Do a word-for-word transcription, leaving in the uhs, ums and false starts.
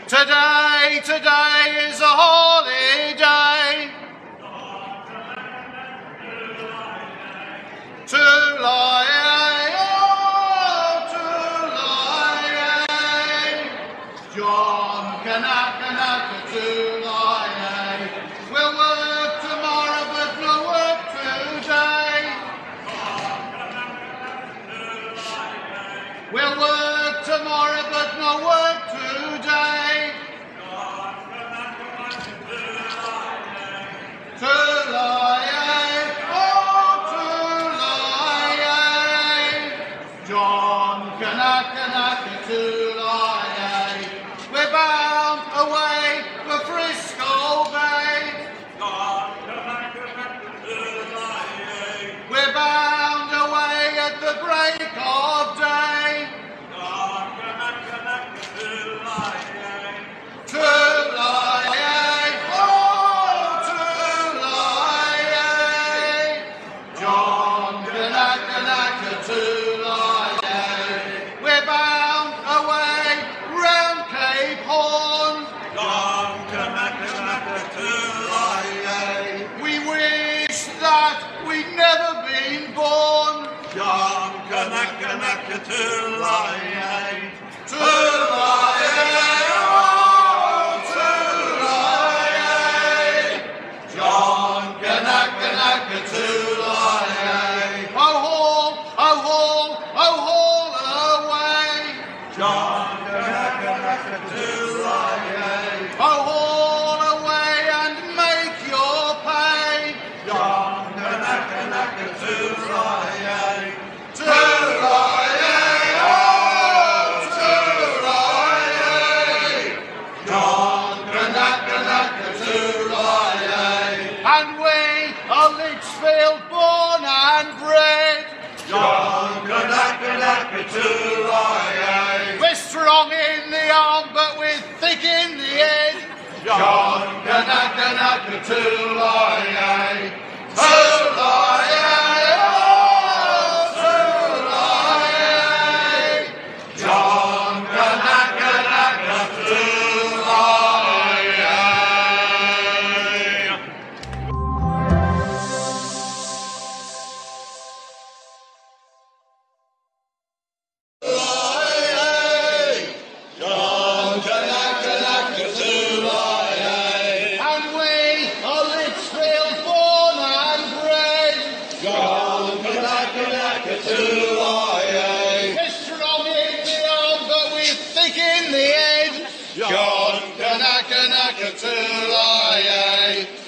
Today, today is a holiday. To lie, oh, to lie. John Kanaka, Kanaka, to lie. We'll work tomorrow, but no work today. We'll work tomorrow, but no work today. To lie, oh, to lie. John Kanaka, Kanaka, to lie. We're bound away for Frisco Bay. We're bound away at the break of day. To lie, oh, to lie. John Kanaka, Kanaka, to lie. We're bound away round Cape Horn. John Kanaka, Kanaka, to lie. We wish that we'd never been born. John Kanaka, Kanaka, to lie. To lie, oh, to lie. John Kanaka, Kanaka, to lie. Oh, haul, oh, haul, oh, haul away. John Kanaka, Kanaka, to lie. Oh, haul away and make your pay. John Kanaka, Kanaka, to lie. To lie, oh, to lie. John Kanaka, Kanaka, to lie. And we are Lichfield born and bred. John Kanaka, Kanaka, to lie. We're strong in the arm, but we're thick in the head. John Kanaka, Kanaka, to lie. To lie, oh, to lie. John Kanaka, Kanaka, to lie. John Kanaka, Kanaka, to lie. And we are Lichfield born and bred. John Kanaka, Kanaka, to lie. We're strong in the arm, but we're thick in the head. John Kanaka, Kanaka, to lie.